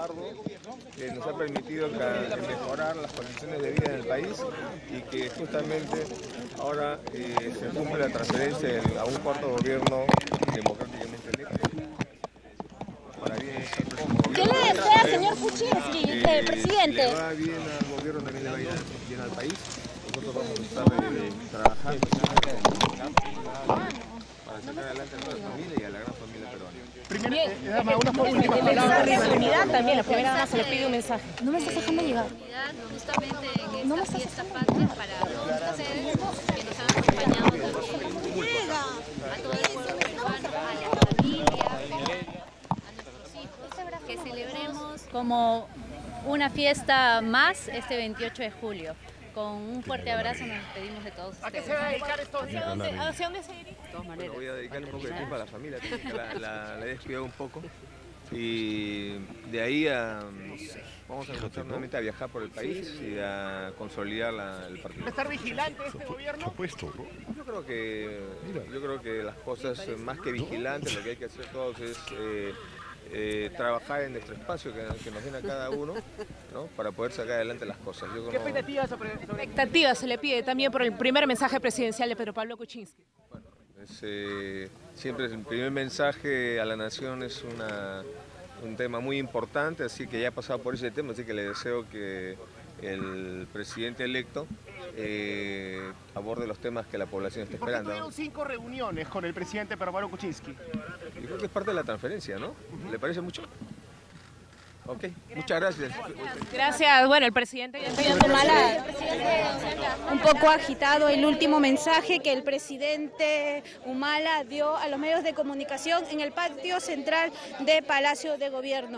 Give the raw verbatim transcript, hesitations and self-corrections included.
arduo que nos ha permitido mejorar las condiciones de vida en el país y que justamente ahora eh, se cumple la transferencia a un cuarto gobierno democráticamente electo. ¿Qué le desea, señor Kuczynski, eh, el presidente? Si le va bien al gobierno, también le va bien al país. Nosotros vamos a estar eh, trabajando para sacar adelante a toda la familia y a la gran familia peruana. Primera, eh, dama, una última palabra. La unidad también, la primera dama se le pide un mensaje. No me estás dejando llegar. Justamente en esta fiesta patria para todos ustedes que nos han acompañado también, a todo el pueblo peruano, a la familia, a nuestros hijos, que celebremos como una fiesta más este veintiocho de julio. Con un fuerte abrazo nos despedimos de todos ustedes. ¿A qué se va a dedicar estos días? ¿Hacia dónde, ¿Hacia dónde se dirige? De todas Bueno, maneras. voy a dedicarle un poco de tiempo a la familia, que la, la, la he descuidado un poco. Y de ahí a, vamos a empezar nuevamente a viajar por el país y a consolidar la, el partido. ¿Va a estar vigilante este gobierno? Yo creo que yo creo que las cosas más que vigilantes, lo que hay que hacer todos es eh, eh, trabajar en nuestro espacio que, que nos viene a cada uno, ¿no? Para poder sacar adelante las cosas. Yo ¿Qué como, expectativas sobre, sobre... Expectativas se le pide también por el primer mensaje presidencial de Pedro Pablo Kuczynski. Es, eh, siempre el primer mensaje a la nación es una, un tema muy importante, así que ya he pasado por ese tema, así que le deseo que el presidente electo eh, aborde los temas que la población está ¿Por qué esperando. tuvieron cinco reuniones con el presidente Pedro Pablo Kuczynski? Yo creo que es parte de la transferencia, ¿no? ¿Le parece mucho? Ok, muchas gracias. Gracias. Bueno, el presidente ya Presidente Humala, un poco agitado el último mensaje que el presidente Humala dio a los medios de comunicación en el patio central de Palacio de Gobierno.